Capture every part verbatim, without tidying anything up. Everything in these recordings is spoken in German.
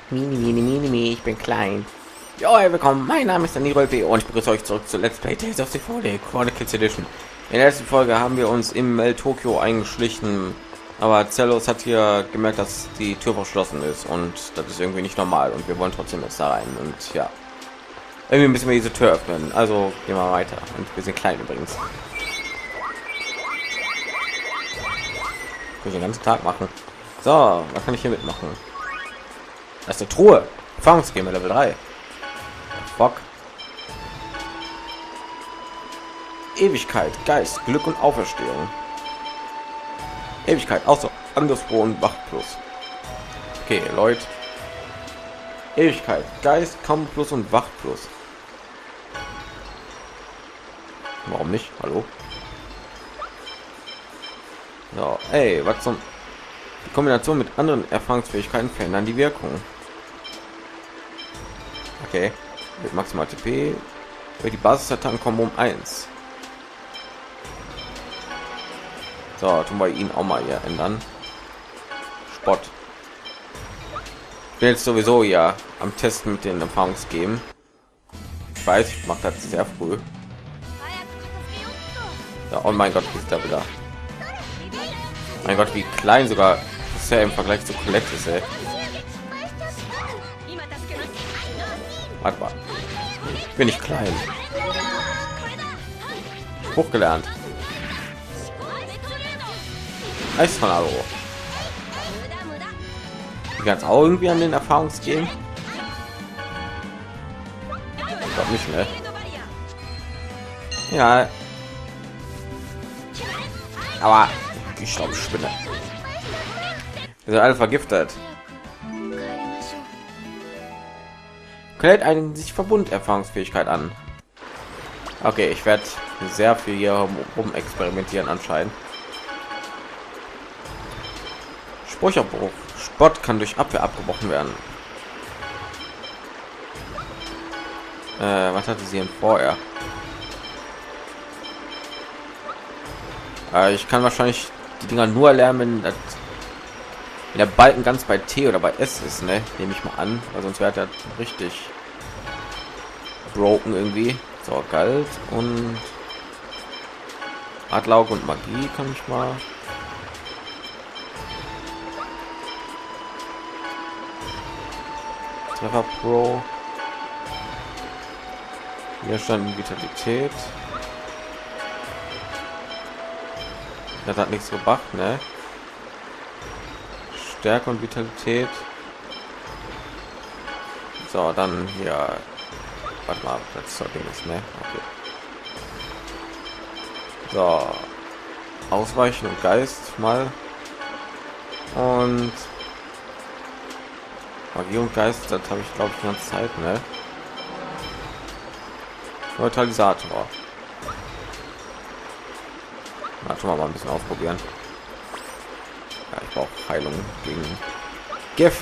Mini, mini, mini, mini, ich bin klein. Jo, hey, willkommen. Mein Name ist Daniel W. und ich begrüße euch zurück zu Let's Play Tales of Symphonia Chronicles Edition. In der letzten Folge haben wir uns im Mel Tokyo eingeschlichen, aber Zellos hat hier gemerkt, dass die Tür verschlossen ist und das ist irgendwie nicht normal und wir wollen trotzdem jetzt da rein und ja, irgendwie müssen wir diese Tür öffnen. Also gehen wir weiter und wir sind klein übrigens. Ich den ganzen Tag machen. So, was kann ich hier mitmachen? Das ist eine Truhe. Erfahrungsgame Level drei. Bock. Ewigkeit, Geist, Glück und Auferstehung. Ewigkeit, außer anderswo und Wacht plus. Okay, Leute. Ewigkeit, Geist, Kampf plus und Wacht plus. Warum nicht? Hallo? So, ey, was zum... Die Kombination mit anderen Erfahrungsfähigkeiten verändern die Wirkung. Okay, mit maximal T P wird die Basisattacken kommen um eins. So, tun wir ihn auch mal hier ändern. Spott. Ich bin jetzt sowieso ja am Testen mit den Erfahrungsgeben. Ich weiß, ich mache das sehr früh. Ja, oh mein Gott, ist da wieder. Mein Gott, wie klein sogar ist er im Vergleich zu Colette ist, ey. Warte mal. Ich bin nicht klein. Hochgelernt. Eistornado. Die ganz auch irgendwie an den Erfahrungsgehen. Ich glaube nicht, ne? Ja. Aber ich glaube, Spinne. Wir sind alle vergiftet. Klärt einen sich Verbund Erfahrungsfähigkeit an. Okay, ich werde sehr viel hier rum experimentieren anscheinend. Spruchabbruch. Spott kann durch Abwehr abgebrochen werden. Äh, was hatte sie denn vorher? Äh, ich kann wahrscheinlich die Dinger nur lernen, wenn, das, wenn der Balken ganz bei T oder bei S ist, ne? Nehme ich mal an, weil sonst wäre das richtig broken irgendwie. So, Galt und Adlaug und Magie kann ich mal. Treffer Pro. Hier stand Vitalität. Das hat nichts gebracht, ne? Stärke und Vitalität. So, dann hier. Warte mal, das soll ist, ne? Okay. So. Ausweichen und Geist mal. Und Magie und Geist, das habe ich glaube ich die ganze Zeit, ne? Neutralisator. Na, schon mal ein bisschen ausprobieren. Ja, ich brauche Heilung gegen Gift.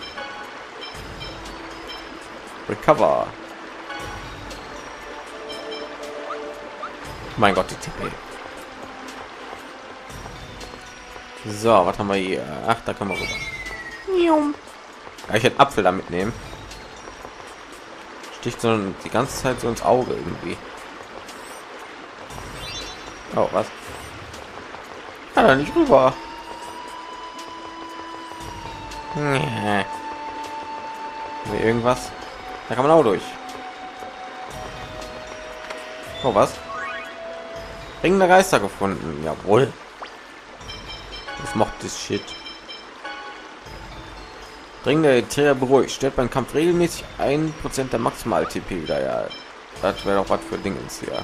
Recover. Mein Gott, die T P. So, was haben wir hier? Ach, da kann man rüber. Ja, ich hätte Apfel damit nehmen. Sticht so die ganze Zeit so ins Auge irgendwie. Oh, was? Ja, da nicht rüber. Nee. Irgendwas. Da kann man auch durch. Oh, was? Ringende Geister gefunden. Jawohl. Das macht das Shit. Dringende Äther beruhigt. Stellt beim Kampf regelmäßig ein Prozent der maximal T P wieder. Ja, das wäre doch was für Dingens hier.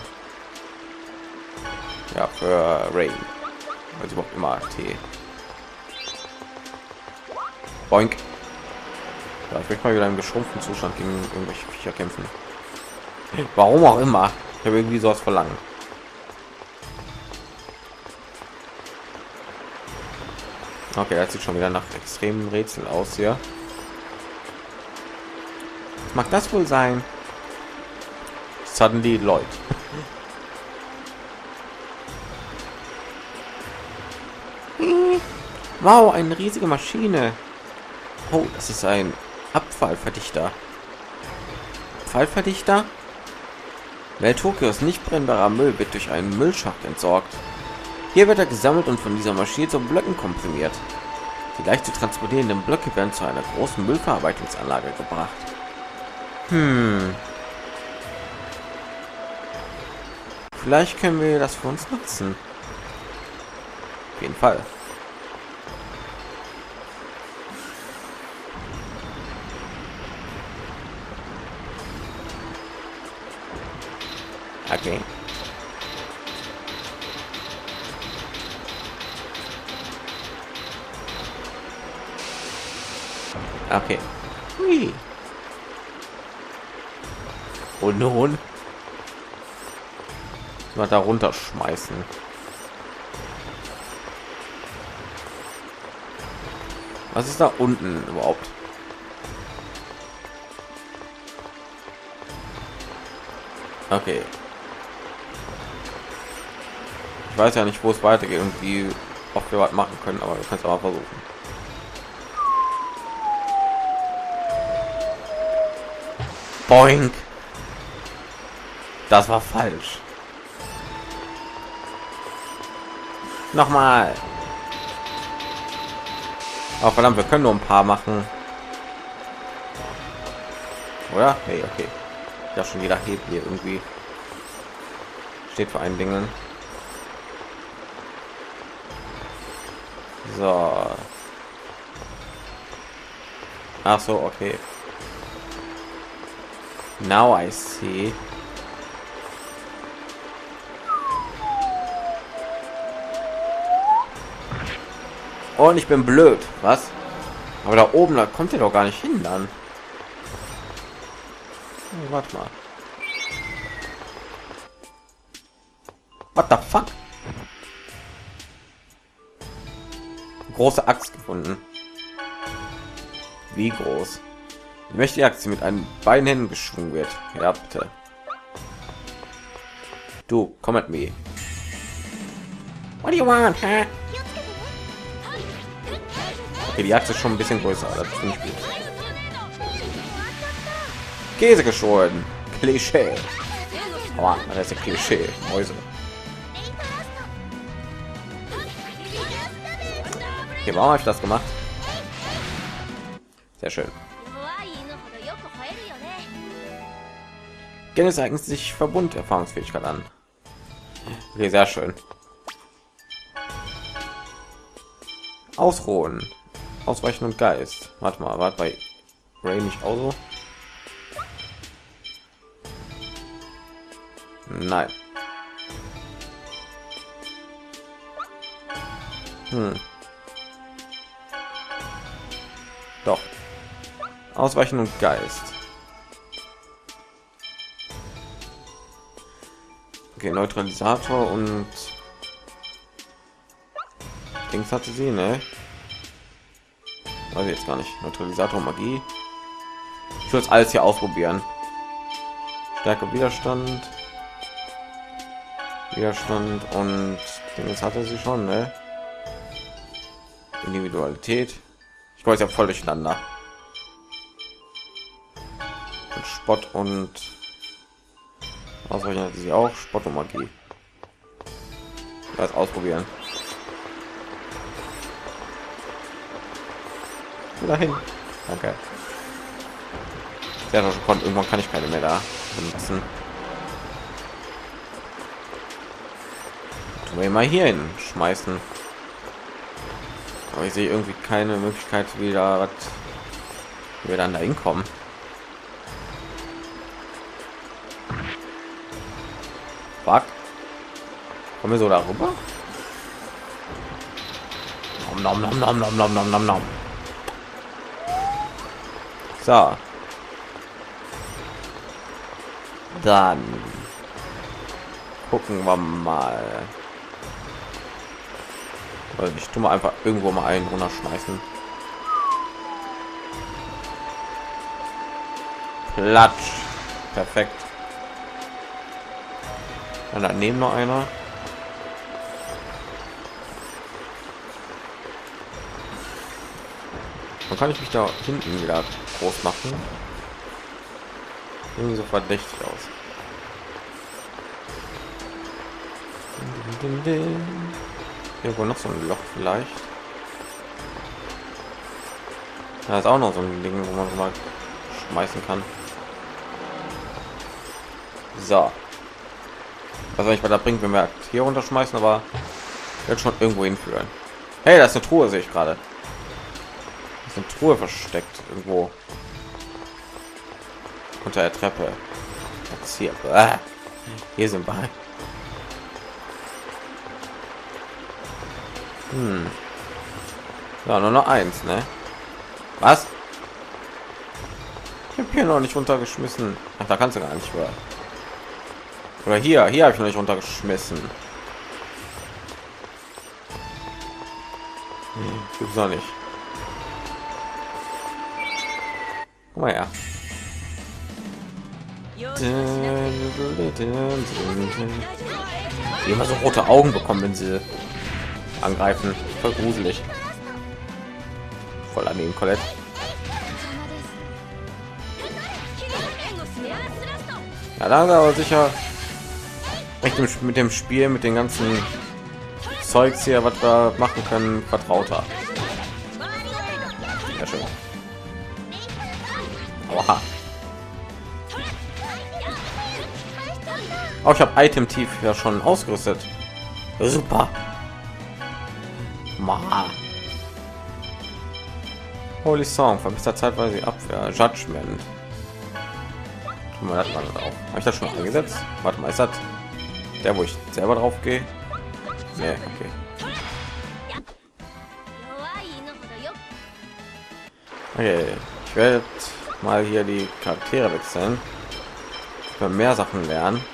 Ja, für Rain. Also überhaupt immer T. Boink. Ja, ich möchte mal wieder im geschrumpften Zustand gegen irgendwelche Viecher kämpfen. Warum auch immer. Ich habe irgendwie sowas verlangen. Okay, das sieht schon wieder nach extremen Rätsel aus hier. Was mag das wohl sein? Suddenly Lloyd. Wow, eine riesige Maschine. Oh, das ist ein Abfallverdichter. Abfallverdichter? Weil Tokios nicht brennbarer Müll wird durch einen Müllschacht entsorgt. Hier wird er gesammelt und von dieser Maschine zu Blöcken komprimiert. Die leicht zu transportierenden Blöcke werden zu einer großen Müllverarbeitungsanlage gebracht. Hm. Vielleicht können wir das für uns nutzen. Auf jeden Fall. Okay. Okay. Hui. Und nun mal da runterschmeißen. Was ist da unten überhaupt? Okay. Ich weiß ja nicht, wo es weitergeht und wie oft wir was machen können, aber wir können es aber versuchen. Boink. Das war falsch. Nochmal. Oh, verdammt, wir können nur ein paar machen. Oder? Hey, okay. Ja, schon jeder hebt hier irgendwie. Steht vor allen Dingen. So. Ach so, okay. Now I see. Und ich bin blöd, was? Aber da oben, da kommt er doch gar nicht hin dann. Oh, warte mal. What the fuck? Große Axt gefunden. Wie groß? Ich möchte die Axt mit einem Bein Händen geschwungen wird. Ja, bitte. Du, komm mit mir. What do you want, huh? Okay, die Axt ist schon ein bisschen größer. Das finde ich gut. Käse geschoren. Klischee. Aber das ist ja Klischee. Mäuse. Okay, warum habe ich das gemacht? Sehr schön. Genesis eignet sich Verbund Erfahrungsfähigkeit an. Okay, sehr schön. Ausruhen, Ausweichen und Geist. Warte mal, warte bei Ray nicht auch so? Nein. Hm. Doch. Ausweichen und Geist. Okay, Neutralisator und Dings hatte sie, ne? Weiß ich jetzt gar nicht. Neutralisator, Magie. Ich will jetzt alles hier ausprobieren. Stärke, Widerstand, Widerstand und Dings hatte sie schon, ne? Individualität. Ich weiß ja voll durcheinander. Und Spott und Ausweichen hatte sie auch. Spott und Magie. Lass ausprobieren. Dahin. Danke. Sehr schon. Irgendwann kann ich keine mehr da benutzen. Tun wir mal hier hin schmeißen. Aber ich sehe irgendwie keine Möglichkeit, wieder wie wir dann dahin kommen. Fuck. Kommen wir so darüber? Nom, nom, nom, nom, nom, nom, nom, nom. So. Dann gucken wir mal. Also ich tue mal einfach irgendwo mal einen runterschmeißen. Platsch. Perfekt. Dann daneben noch einer. Dann kann ich mich da hinten wieder groß machen. Irgendwie so verdächtig aus. Irgendwo noch so ein Loch vielleicht. Da ist auch noch so ein Ding, wo man mal schmeißen kann. So. Was soll ich weiter bringt, wenn wir hier runterschmeißen, aber wird schon irgendwo hinführen. Hey, da ist eine Truhe, sehe ich gerade. Da ist eine Truhe versteckt irgendwo unter der Treppe. Was hier? Ah, hier sind wir. Hm. Ja, nur noch eins, ne? Was? Ich habe hier noch nicht runtergeschmissen. Ach, da kannst du gar nicht mehr. Oder hier, hier habe ich noch nicht runtergeschmissen. Hm, gibt's noch nicht. Guck mal her. Die immer so rote Augen bekommen, wenn sie angreifen. Voll gruselig. Voll an den Colette. Ja, da aber sicher recht mit dem Spiel, mit den ganzen Zeugs hier, was wir machen können, vertrauter. Ja, schön. Oha. Auch ich habe Item Tief ja schon ausgerüstet. Super. Ma. Holy Song verbessert zeitweise Abwehr. Judgment. Schon mal das mal drauf. Habe ich das schon angesetzt? Warte mal, ist das der, wo ich selber drauf gehe? Nee, okay. Okay, ich werde mal hier die Charaktere wechseln. Für mehr Sachen lernen.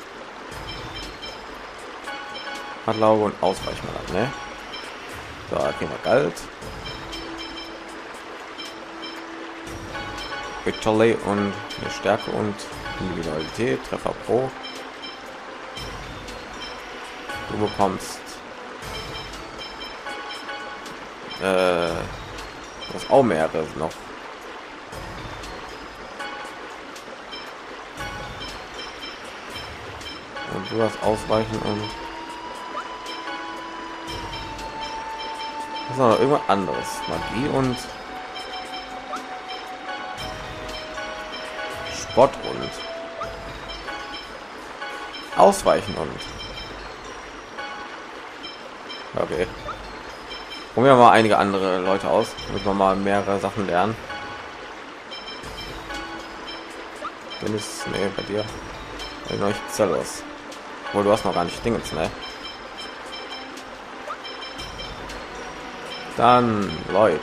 Adlauge und Ausweichen, ne? So, kriegen wir Geld. Victory und eine Stärke und Individualität, Treffer pro. Du bekommst äh, das auch mehrere noch. Und du hast Ausweichen und das ist noch irgendwas anderes. Magie und Sport und Ausweichen und okay. Probieren wir mal einige andere Leute aus, damit wir mal mehrere Sachen lernen. Wenn es nee, bei dir euch Zellos. Wohl du hast noch gar nicht Dingens, ne? Dann Leute.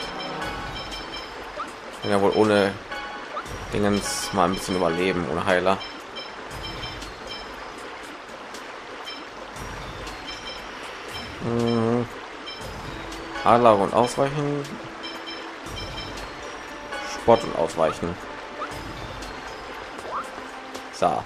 Ja wohl ohne Dingens mal ein bisschen überleben ohne Heiler. Hm. Anlage und Ausweichen. Sport und Ausweichen. So.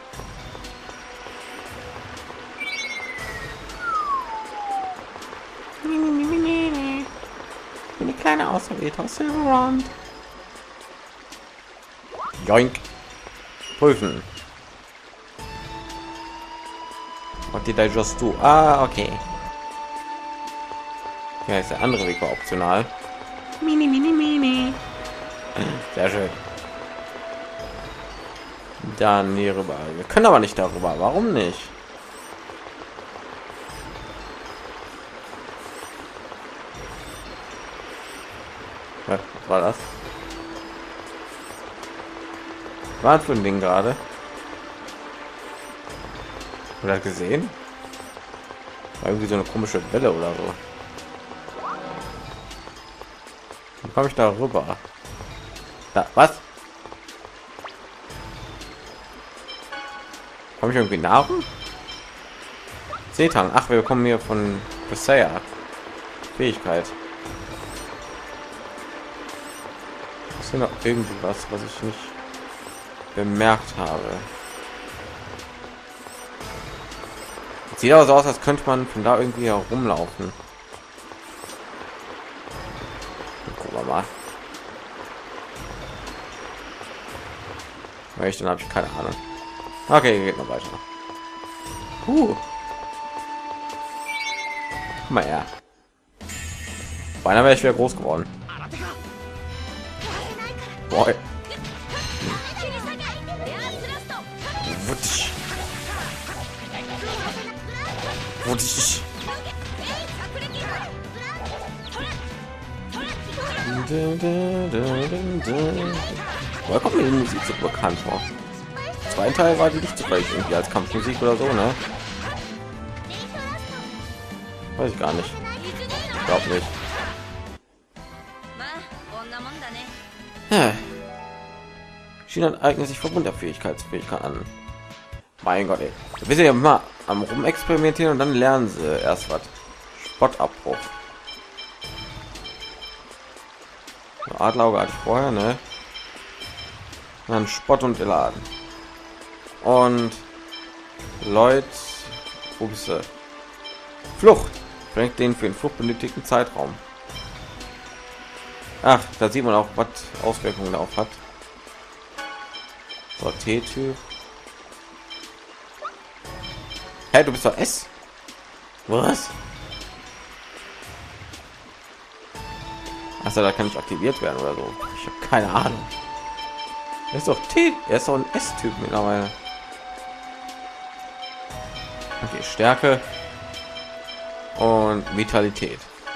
Eine kleine Auserwählte aus Silverrand. Joink. Prüfen. What did I just do? Ah, okay. Ja, ist der andere Weg war optional. Mini, mini, mini. Sehr schön. Dann hier rüber. Wir können aber nicht darüber. Warum nicht? Ja, was war das? War für ein Ding gerade? Oder gesehen? War irgendwie so eine komische Welle oder so. Wie komme ich da rüber? Da, was? Komme ich irgendwie Nahrung? Seetang. Ach, wir kommen hier von Visaya. Fähigkeit. Ist hier noch irgendwie was, was ich nicht bemerkt habe? Sieht aber so aus, als könnte man von da irgendwie herumlaufen. Gucken wir mal. Weil ich dann habe ich keine Ahnung. Okay, geht noch weiter. Uh. Guck mal her. Beinahe wäre ich wieder groß geworden. Boy. Wutsch. Wutsch. Woher kommt mir die Musik so bekannt vor? Zwei Teil war die nicht so gleich irgendwie als Kampfmusik oder so, ne? Weiß ich gar nicht. Ich glaube nicht. Ja. China eignet sich für Wunderfähigkeitsfähigkeit an. Mein Gott, ey. Wir sind ja mal am rumexperimentieren und dann lernen sie erst was. Spottabbruch. Adlerauge hatte ich vorher, ne? Dann Spott und Eladen. Und Leute, wo bist du? Flucht. Bringt den für den Flucht benötigten Zeitraum. Ach, da sieht man auch, was Auswirkungen darauf hat. So, T-Typ. Hey, du bist doch S. Was? Achso, da kann ich aktiviert werden oder so. Ich habe keine Ahnung. Er ist doch T. Er ist doch ein S-Typ mittlerweile. Okay, Stärke und Vitalität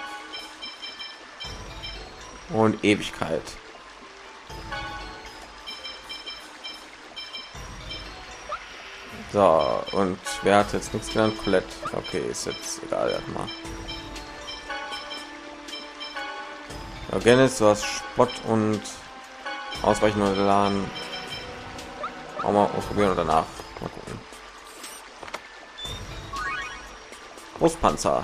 und Ewigkeit. So, und wer hat jetzt nichts gelernt? Colette. Okay, ist jetzt egal, erstmal. Genis, du hast Spott und Ausweichen oder Laden. Auch mal ausprobieren und danach mal gucken. Brustpanzer.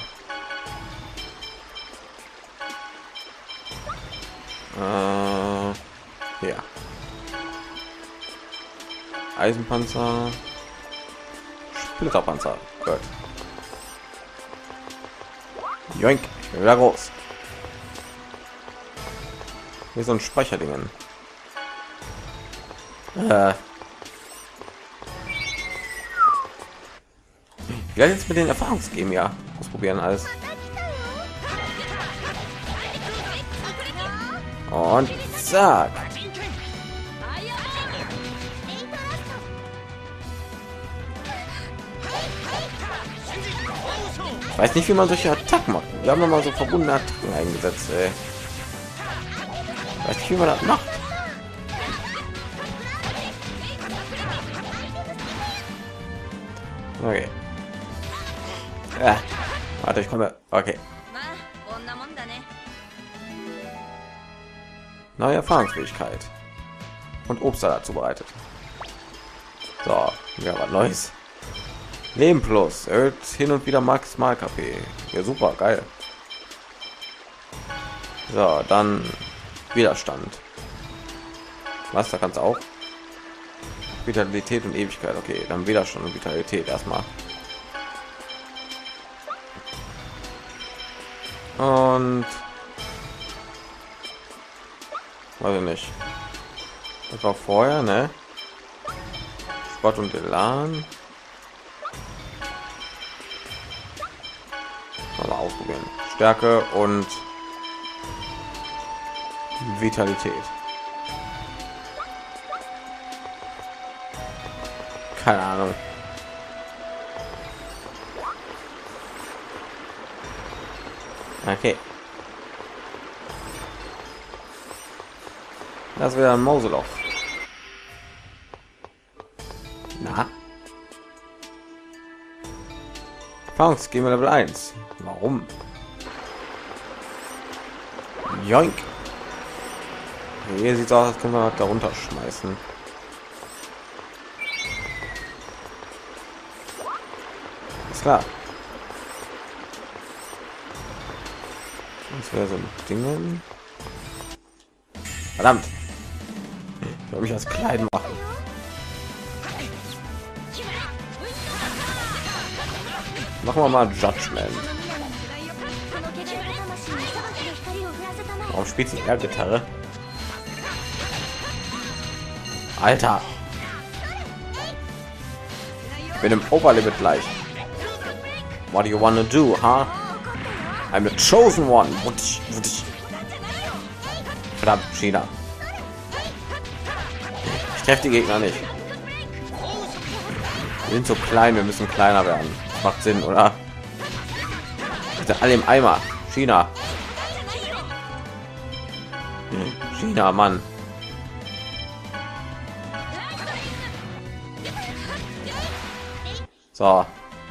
Äh, ja. Eisenpanzer. Splitterpanzer. Gut. Joink, ich bin wieder groß. Hier so ein Speicherdingen. Äh. Ich werde jetzt mit den Erfahrungsgeben ja ausprobieren alles. Und zack. Ich weiß nicht, wie man solche Attacken macht. Wir haben noch mal so verbundene Attacken eingesetzt. Ey. Ich weiß nicht, wie man das macht. Okay. Ja. Warte, ich komme. Okay. Neue Erfahrungsfähigkeit. Und Obstsalat zubereitet. So, ja, was Neues. Leben plus erhöht hin und wieder maximal K P. Ja, super, geil. So, dann Widerstand. Was, da kannst du auch Vitalität und Ewigkeit. Okay, dann Widerstand und Vitalität erstmal. Und weiß ich nicht. Das war vorher, ne? Spott und Elan. Mal ausprobieren. Stärke und Vitalität. Keine Ahnung. Okay. Das wäre ein Mauseloch. Na? Erfahrungsgeben Level eins. Warum? Joink. Hier sieht es aus, als können wir darunter schmeißen. Ist klar. Das wäre so ein Ding. Verdammt. Ich will mich als klein machen. Machen wir mal Judgment. Warum spielt sie eher Gitarre? Alter. Mit dem Oberlimit gleich. What do you wanna do, huh? I'm the chosen one. Verdammt, China. Ich treffe die Gegner nicht. Wir sind so klein, wir müssen kleiner werden. Macht Sinn, oder? Wir sind alle im Eimer. China. China, Mann. So.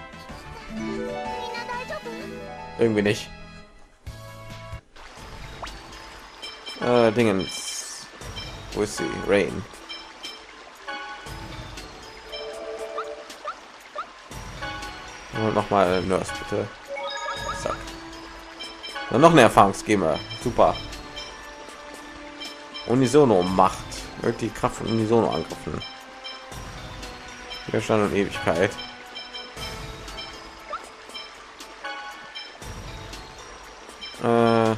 Irgendwie nicht. Äh, Dingens. Wo ist sie? Rain. Und noch mal Nurse, bitte. Zack. Und noch eine Erfahrungsgeber. Super. Unisono Macht. Wird die Kraft von Unisono angriffen. Widerstand und Ewigkeit. Äh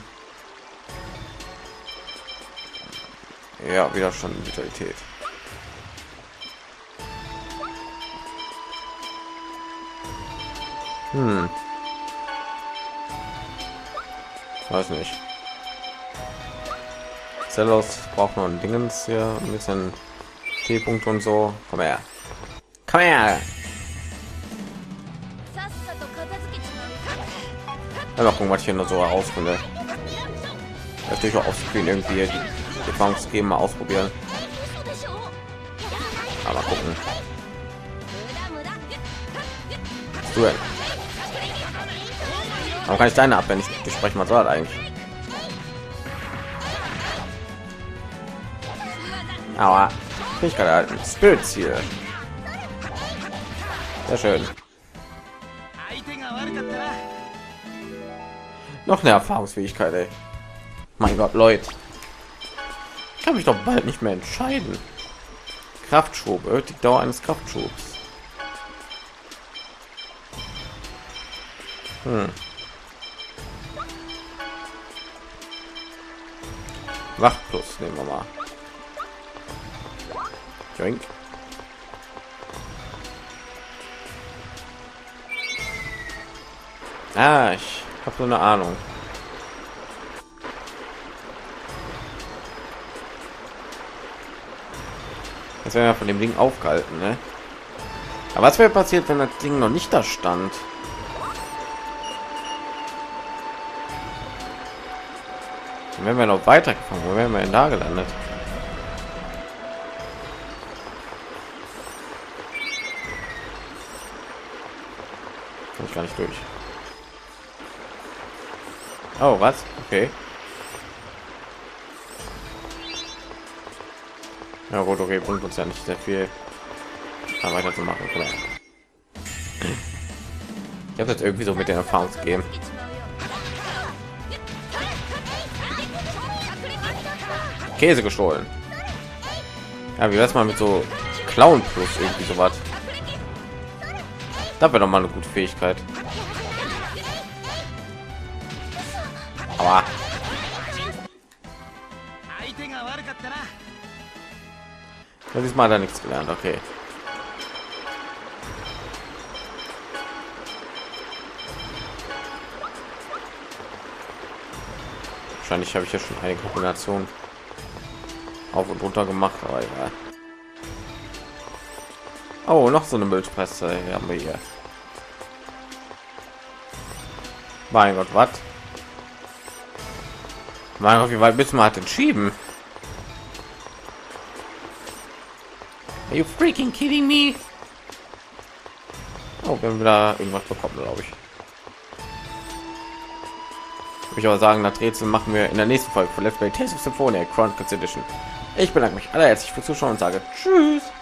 ja, Widerstand und Vitalität. Hm. Weiß nicht. Zellos braucht noch ein Dingens hier, ein bisschen T-Punkte und so. Komm her. Komm her. Mal gucken, was ich hier noch so herausfinde. Natürlich auch aufscreen irgendwie die Erfahrungsgeben mal ausprobieren. Aber gucken. Was du denn? Warum kann ich deine ab, wenn ich die sprechen mal soll eigentlich? Aber bin ich gerade halten. Spirit Ziel. Sehr schön. Noch eine Erfahrungsfähigkeit, ey. Mein Gott, Leute. Ich kann mich doch bald nicht mehr entscheiden. Kraftschub, erhöht die Dauer eines Kraftschubs. Hm. Wacht plus nehmen wir mal. Drink. Ah, ich habe so eine Ahnung. Das wäre ja von dem Ding aufgehalten, ne? Aber was wäre passiert, wenn das Ding noch nicht da stand? Dann wären wir noch weitergekommen. Wo wären wir denn da gelandet? Kann ich gar nicht durch. Oh, was? Okay. Ja gut, okay, bringt uns ja nicht sehr viel da weiter zu machen. Klar. Ich habe jetzt irgendwie so mit den Erfahrungsgeben. Käse gestohlen. Ja, wie wär's mal mit so Clown plus irgendwie so was? Da wäre doch mal eine gute Fähigkeit. Aber das ist mal da nichts gelernt, okay. Wahrscheinlich habe ich ja schon eine Kombination auf und runter gemacht, aber egal. Oh, noch so eine Milchpresse haben wir hier. Mein Gott, was? Mein Gott, wie weit müssen wir halt denn schieben? Are you freaking kidding me? Oh, wenn wir da irgendwas bekommen, glaube ich. Würde ich aber sagen, das Rätsel machen wir in der nächsten Folge von Let's Play Tales of Symphonia Chronicles Edition. Ich bedanke mich allerherzlich fürs Zuschauen und sage Tschüss.